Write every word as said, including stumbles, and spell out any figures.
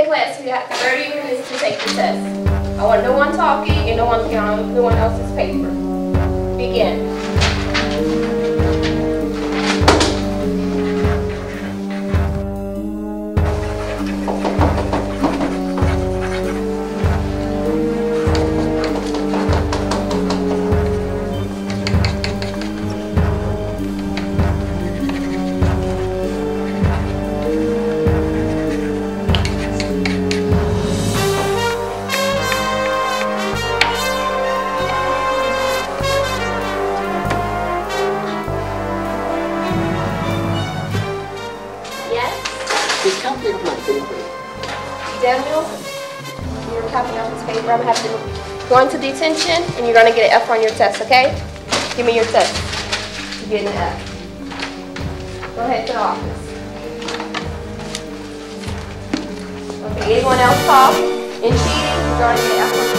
in class, you have thirty minutes to take the test. I want no one talking and no one looking on no one else's paper. Begin. Daniel, you're copying off this paper. I'm going to have to go into detention and you're going to get an F on your test, okay? Give me your test. You're getting an F. Go ahead to the office. Okay, anyone else caught in cheating? You're going to get an F on your